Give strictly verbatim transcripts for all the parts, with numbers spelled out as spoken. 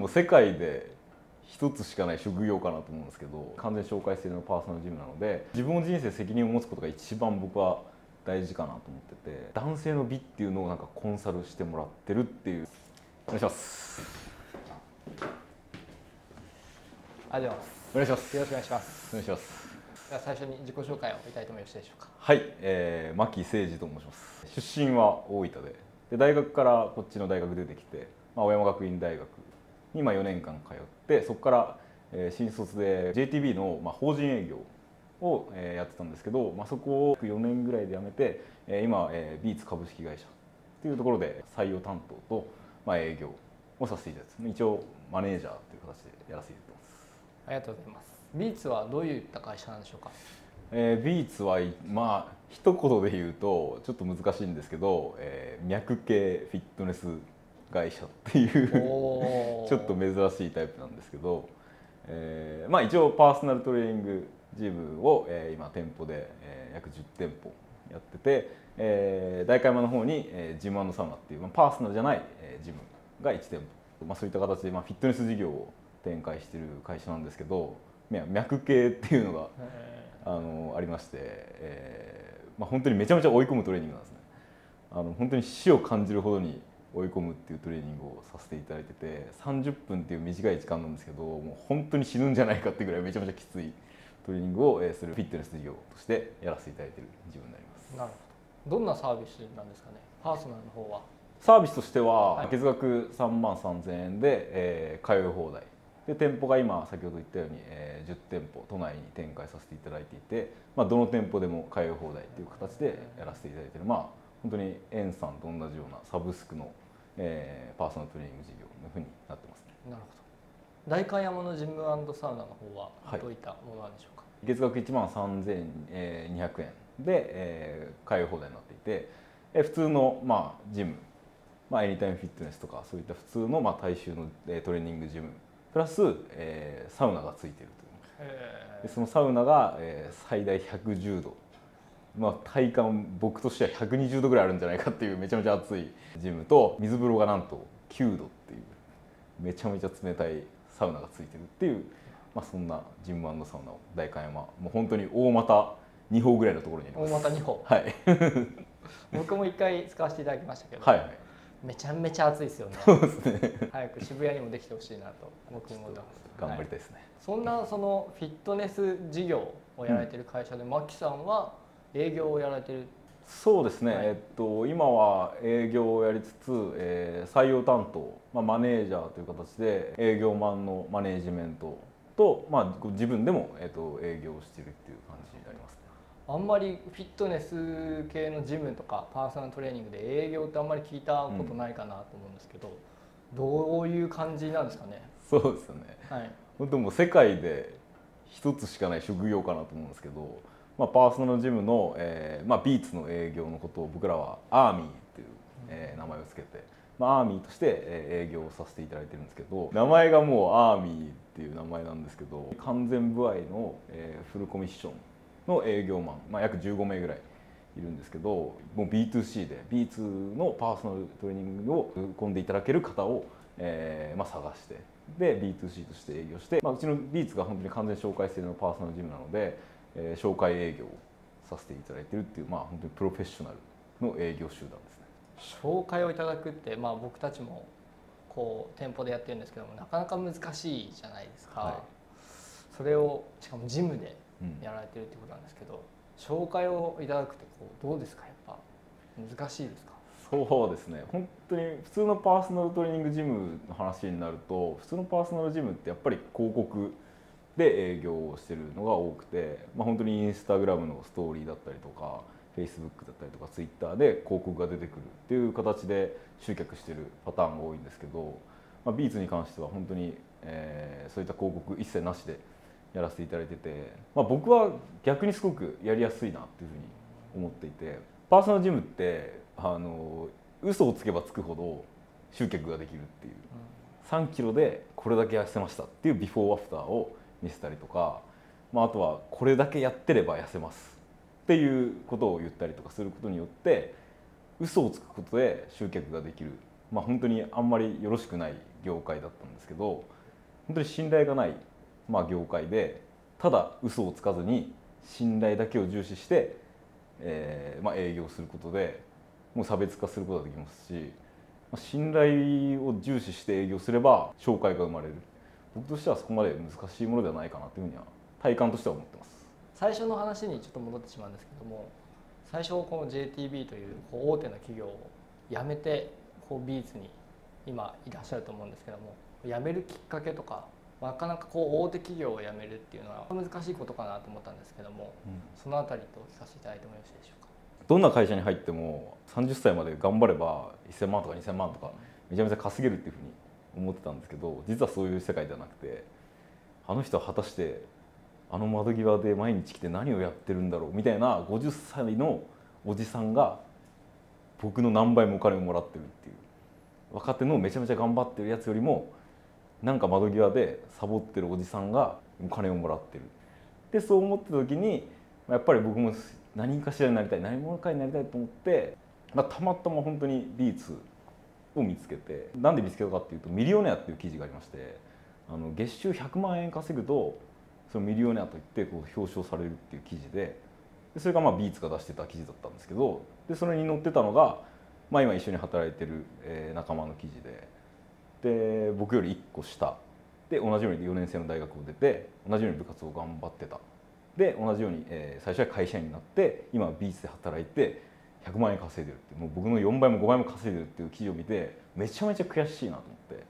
も世界で一つしかない職業かなと思うんですけど、完全紹介制のパーソナルジムなので、自分の人生責任を持つことが一番僕は大事かなと思ってて、男性の美っていうのをなんかコンサルしてもらってるっていう。お願いします。 ありがとうございます。 お願いします。 よろしくお願いします。 お願いします。 では最初に自己紹介をいただいてもよろしいでしょうか。 はい、えー、牧誠二と申します。出身は大分で、で大学からこっちの大学出てきて、まあ、青山学院大学に今よねんかん通って、そこから、えー、新卒で ジェイティービー の、まあ、法人営業を、えー、やってたんですけど、まあ、そこをよねんぐらいで辞めて、えー、今、えー、ビーツ株式会社というところで採用担当と、まあ、営業をさせていただいて、一応マネージャーという形でやらせていただいてます。 ありがとうございます。ビーツはどういった会社なんでしょうか。 えー、ビーツはまあ一言で言うとちょっと難しいんですけど、えー、脈系フィットネス会社っていうちょっと珍しいタイプなんですけど、えー、まあ一応パーソナルトレーニングジムを、えー、今店舗で、えー、約じゅってんぽやってて、えー、代官山の方に、えー、ジム&サウナっていう、まあ、パーソナルじゃない、えー、ジムがいちてんぽ、まあ、そういった形で、まあ、フィットネス事業を展開している会社なんですけど、脈系っていうのがあのありまして、えーまあ、本当にめちゃめちゃ追い込むトレーニングなんですね。あの本当に死を感じるほどに追い込むっていうトレーニングをさせていただいてて、さんじゅっぷんっていう短い時間なんですけど、もう本当に死ぬんじゃないかっていうぐらいめちゃめちゃきついトレーニングをするフィットネス事業としてやらせていただいている自分になります。 なるほど。どんなサービスなんですかね、パーソナルの方は。 サービスとしては、はい、月額さんまんさんぜんえんで、えー、通い放題で、店舗が今先ほど言ったように、えー、じゅってんぽ都内に展開させていただいていて、まあ、どの店舗でも通い放題という形でやらせていただいている、まあ本当にエンさんと同じようなサブスクの、えー、パーソナルトレーニング事業のふうになってますね。 なるほど。代官山のジム&サウナの方はどういったものなんでしょうか。 はい、月額いちまんさんぜんにひゃくえんで、えー、通い放題になっていて、えー、普通の、まあ、ジム、まあ、エニタイムフィットネスとかそういった普通の、まあ、大衆のトレーニングジムプラス、えー、サウナがついているという。でそのサウナが、えー、最大ひゃくじゅうど、まあ、体感僕としてはひゃくにじゅうどぐらいあるんじゃないかっていうめちゃめちゃ熱いジムと、水風呂がなんときゅうどっていうめちゃめちゃ冷たいサウナがついてるっていう、まあ、そんなジム&サウナを代官山、もう本当に大股にほうぐらいのところにあります。 大股にほう。 はい僕もいっかい使わせていただきましたけど、 はいはい、 めちゃめちゃ暑いですよね。 そうですね。 早く渋谷にもできてほしいなと僕も思います。 頑張りたいですね。はい、 そんなそのフィットネス事業をやられている会社で、牧さんは営業をやられている。 そうですね、はい、えっと、今は営業をやりつつ、えー、採用担当、まあ、マネージャーという形で営業マンのマネージメントと、まあ、自分でも、えっと、営業をしているっていう感じになりますね。 あんまりフィットネス系のジムとかパーソナルトレーニングで営業ってあんまり聞いたことないかなと思うんですけど、うん、どういう感じなんですかね。 そうですよね、 はい、 本当もう世界で一つしかない職業かなと思うんですけど、まあ、パーソナルジムの、えーまあ、ビーツの営業のことを僕らはアーミーっていう、えー、名前をつけて、まあ、アーミーとして営業をさせていただいてるんですけど、名前がもうアーミーっていう名前なんですけど、完全歩合の、えー、フルコミッションの営業マン、まあ、約じゅうごめいぐらいいるんですけど、もう ビーツーシー で ビーツー のパーソナルトレーニングを込んでいただける方を、えーまあ、探して、で ビーツーシー として営業して、まあ、うちの ビーツ が本当に完全紹介制のパーソナルジムなので、えー、紹介営業をさせていただいているっていう、まあ、本当にプロフェッショナルの営業集団ですね。 紹介をいただくって、まあ、僕たちもこう店舗でやってるんですけども、なかなか難しいじゃないですか。はい、それをしかもジムでやられてるってことなんですけど、うん、紹介をいただくってこうどうですか、やっぱ難しいですか。 そうですね、本当に普通のパーソナルトレーニングジムの話になると、普通のパーソナルジムってやっぱり広告で営業をしてるのが多くて、まあ、本当にインスタグラムのストーリーだったりとかフェイスブックだったりとかツイッターで広告が出てくるっていう形で集客してるパターンが多いんですけど、まあ、ビーツに関しては本当に、えー、そういった広告一切なしでやらせていただいてて、まあ、僕は逆にすごくやりやすいなっていうふうに思っていて、パーソナルジムってあの嘘をつけばつくほど集客ができるっていう、さんキロでこれだけ痩せましたっていうビフォーアフターを見せたりとか、まあ、あとはこれだけやってれば痩せますっていうことを言ったりとかすることによって嘘をつくことで集客ができるっまあ、本当にあんまりよろしくない業界だったんですけど、本当に信頼がない、まあ、業界でただ嘘をつかずに信頼だけを重視して、えーまあ、営業することでもう差別化することができますし、信頼を重視して営業すれば紹介が生まれる。僕としてはそこまで難しいものではないかなというふうには体感としては思ってます。 最初の話にちょっと戻ってしまうんですけども、最初この ジェイティービー というこう大手の企業を辞めてこうビーツに今いらっしゃると思うんですけども、辞めるきっかけとか、なかなかこう大手企業を辞めるっていうのは難しいことかなと思ったんですけども、うん、そのあたりとお聞かせいただいてもよろしいでしょうか。 どんな会社に入ってもさんじゅっさいまで頑張ればせんまんとかにせんまんとかめちゃめちゃ稼げるっていうふうに思ってたんですけど、実はそういう世界ではなくて、あの人は果たしてあの窓際で毎日来て何をやってるんだろうみたいなごじゅっさいのおじさんが僕の何倍もお金をもらってるっていう、若手のめちゃめちゃ頑張ってるやつよりもなんか窓際でサボってるおじさんがお金をもらってる。でそう思った時にやっぱり僕も何かしらになりたい、何者かになりたいと思って、まあ、たまたま本当にビーツを見つけて、なんで見つけたかっていうとミリオネアっていう記事がありまして、あの月収ひゃくまんえん稼ぐとそのミリオネアといってこう表彰されるっていう記事で、それがまあビーツが出してた記事だったんですけど、でそれに載ってたのが、まあ、今一緒に働いてる仲間の記事で、で僕よりいっこ下で同じようによねん生の大学を出て同じように部活を頑張ってた。で同じように、えー、最初は会社員になって今はビーツで働いてひゃくまんえん稼いでるって、もう僕のよんばいもごばいも稼いでるっていう記事を見てめちゃめちゃ悔しいなと思って、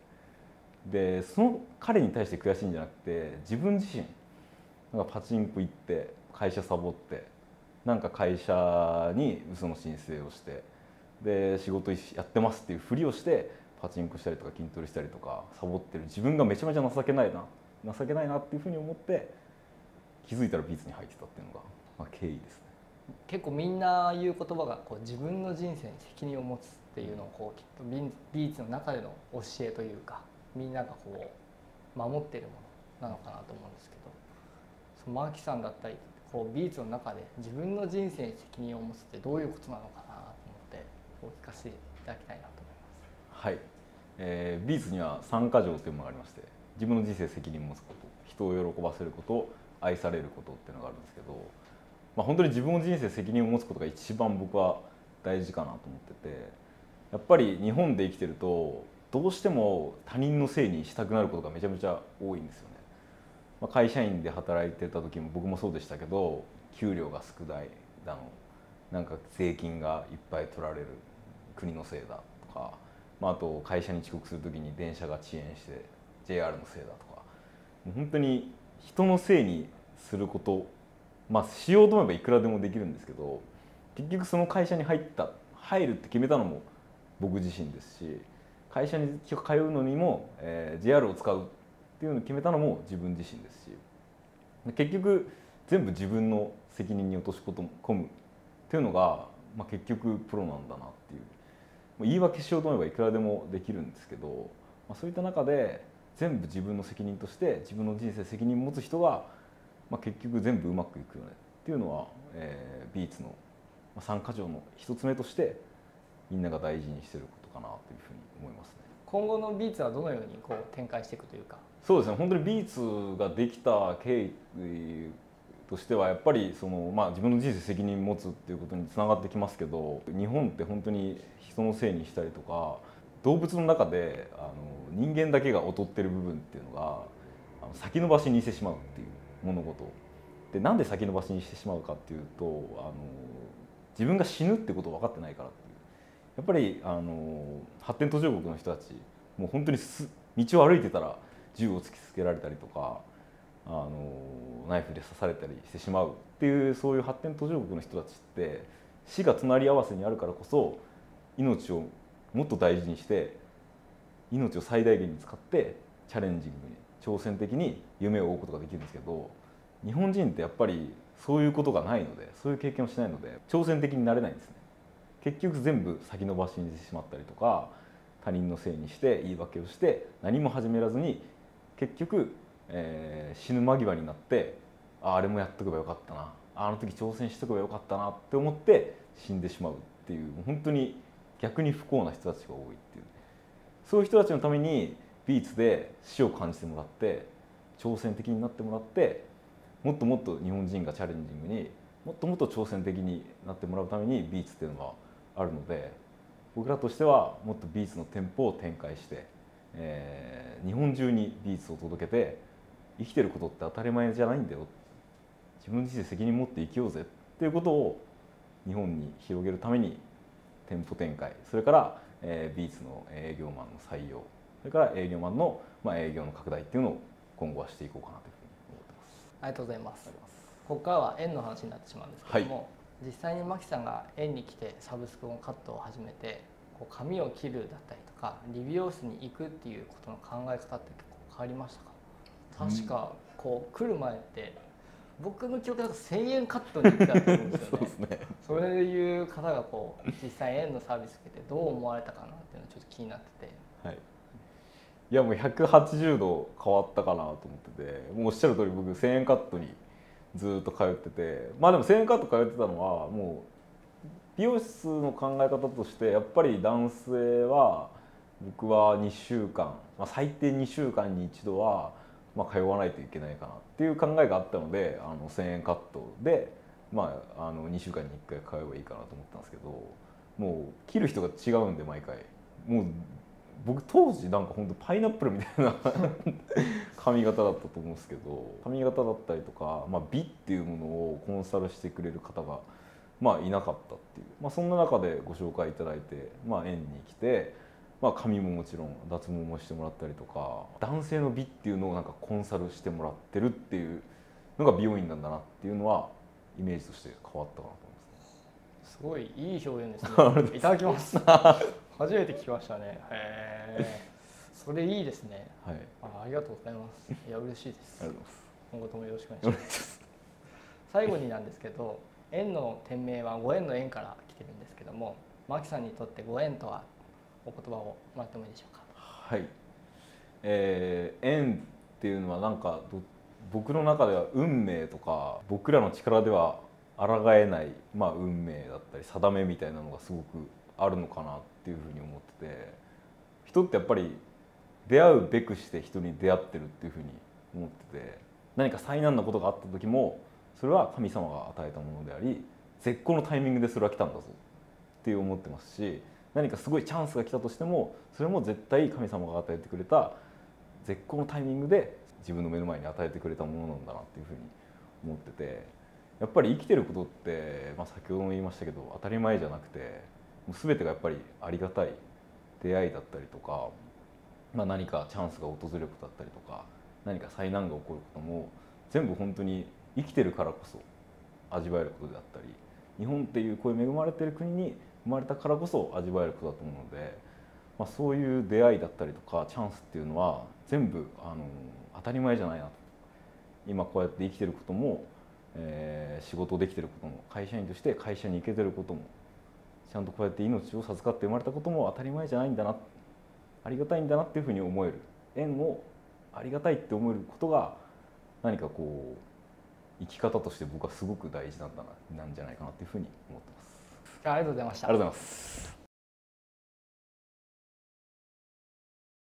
でその彼に対して悔しいんじゃなくて、自分自身なんかパチンコ行って会社サボってなんか会社に嘘の申請をしてで仕事やってますっていうふりをしてパチンコしたりとか筋トレしたりとかサボってる自分がめちゃめちゃ情けないな情けないなっていうふうに思って気づいたらビーツに入ってたっていうのが、まあ、経緯ですね。 結構みんな言う言葉がこう自分の人生に責任を持つっていうのをこうきっとビーツの中での教えというか、みんながこう守っているものなのかなと思うんですけど、そのマーキさんだったりこうビーツの中で自分の人生に責任を持つってどういうことなのかなと思ってお聞かせいただきたいなと思います。 はい、えー、ビーツには三か条というものがありまして、自分の人生に責任を持つこと、人を喜ばせること、愛されることっていうのがあるんですけど、まあ、本当に自分の人生に責任を持つことが一番僕は大事かなと思ってて、やっぱり日本で生きてるとどうしても他人のせいにしたくなることがめちゃめちゃ多いんですよね。まあ、会社員で働いてた時も僕もそうでしたけど、給料が少ないだの、なんか税金がいっぱい取られる国のせいだとか、まあ、あと会社に遅刻する時に電車が遅延して ジェイアール のせいだとか、もう本当に人のせいにすること、まあしようと思えばいくらでもできるんですけど、結局その会社に入った入るって決めたのも僕自身ですし、会社に通うのにも、えー、ジェイアール を使うっていうのを決めたのも自分自身ですし、結局全部自分の責任に落とし込むっていうのが、まあ、結局プロなんだなっていう、言い訳しようと思えばいくらでもできるんですけど、まあ、そういった中で全部自分の責任として自分の人生責任を持つ人が、まあ、結局全部うまくいくよねっていうのは、えー、ビーツのさんか条の一つ目としてみんなが大事にしていることかなというふうに思いますね。 今後のビーツはどのようにこう展開していくというか。 そうですね、本当にビーツができた経緯としてはやっぱりその、まあ、自分の人生責任を持つっていうことにつながってきますけど、日本って本当に人のせいにしたりとか、動物の中であの人間だけが劣ってる部分っていうのがあの先延ばしにしてしまうっていう物事で、なんで先延ばしにしてしまうかっていうと、あの自分が死ぬってことを分かってないからっていう。やっぱりあの発展途上国の人たちもう本当にす道を歩いてたら銃を突きつけられたりとか、あのナイフで刺されたりしてしまうっていう、そういう発展途上国の人たちって死が隣り合わせにあるからこそ命をもっと大事にして命を最大限に使ってチャレンジングに挑戦的に夢を追うことができるんですけど、日本人ってやっぱりそういうことがないので、そういう経験をしないので挑戦的になれないんですね。結局全部先延ばしにしてしまったりとか、他人のせいにして言い訳をして何も始めらずに結局、えー、死ぬ間際になって、あ, あれもやっとけばよかったな、あの時挑戦しとけばよかったなって思って死んでしまうっていう、本当に逆に不幸な人たちが多いっていう。 そういう人たちのためにビーツで死を感じてもらって挑戦的になってもらってもっともっと日本人がチャレンジングにもっともっと挑戦的になってもらうためにビーツっていうのがあるので僕らとしてはもっとビーツの店舗を展開して、えー、日本中にビーツを届けて生きてることって当たり前じゃないんだよ自分自身で責任持って生きようぜっていうことを日本に広げるために店舗展開それから、えー、ビーツの営業マンの採用それから営業マンの、まあ、営業の拡大っていうのを今後はしていこうかなというふうに思ってます。 ありがとうございます。ここからは円の話になってしまうんですけども、はい、実際に牧さんが円に来てサブスクのカットを始めてこう髪を切るだったりとか理美容室に行くっていうことの考え方って結構変わりましたか？確かこう来る前って僕の記憶だとせんえんカットに行ってたと思うんですよね。そうですね。そういう方がこう実際円のサービス受けてどう思われたかなっていうのがちょっと気になってて。 はい。いやもうひゃくはちじゅうど変わったかなと思ってて、もうおっしゃる通り僕せんえんカットにずっと通ってて、まあでもせんえんカット通ってたのはもう美容室の考え方としてやっぱり男性は僕はにしゅうかん、まあ、最低にしゅうかんに一度はまあ通わないといけないかなっていう考えがあったので、あのせんえんカットで、まあ、あのにしゅうかんにいっかい通えばいいかなと思ったんですけど、もう切る人が違うんで毎回もう僕当時なんか本当パイナップルみたいな髪型だったと思うんですけど、髪型だったりとか、まあ、美っていうものをコンサルしてくれる方がまあいなかったっていう、まあ、そんな中でご紹介いただいて、まあ、園に来て、まあ、髪ももちろん脱毛もしてもらったりとか、男性の美っていうのをなんかコンサルしてもらってるっていうのが美容院なんだなっていうのはイメージとして変わったかなと思います。 すごいいい表現ですね。いただきます。初めて聞きましたね。へえ。それいいですね。はい。あ、ありがとうございます。いや嬉しいです。 ありがとうございます。 今後ともよろしくお願いします。最後になんですけど、円の店名はご縁の縁から来てるんですけども、牧さんにとってご縁とはお言葉をもらってもいいでしょうか。 はい。えー、縁っていうのはなんか僕の中では運命とか僕らの力では抗えない、まあ、運命だったり定めみたいなのがすごくあるのかなっていうふうに思ってて、人ってやっぱり出会うべくして人に出会ってるっていうふうに思ってて、何か災難なことがあった時もそれは神様が与えたものであり絶好のタイミングでそれは来たんだぞって思ってますし、何かすごいチャンスが来たとしてもそれも絶対神様が与えてくれた絶好のタイミングで自分の目の前に与えてくれたものなんだなっていうふうに思ってて、やっぱり生きてることって、まあ、先ほども言いましたけど当たり前じゃなくてもう全てがやっぱりありがたい出会いだったりとか、まあ、何かチャンスが訪れることだったりとか何か災難が起こることも全部本当に生きてるからこそ味わえることであったり、日本っていうこういう恵まれてる国に生まれたからこそ味わえることだと思うので、まあ、そういう出会いだったりとかチャンスっていうのは全部あの当たり前じゃないなと。今こうやって生きてることも、えー、仕事できてることも会社員として会社に行けてることもちゃんとこうやって命を授かって生まれたことも当たり前じゃないんだな、ありがたいんだなっていうふうに思える、縁をありがたいって思えることが何かこう生き方として僕はすごく大事なんだな、なんじゃないかなっていうふうに思ってます。 ありがとうございました。 ありがとうございます。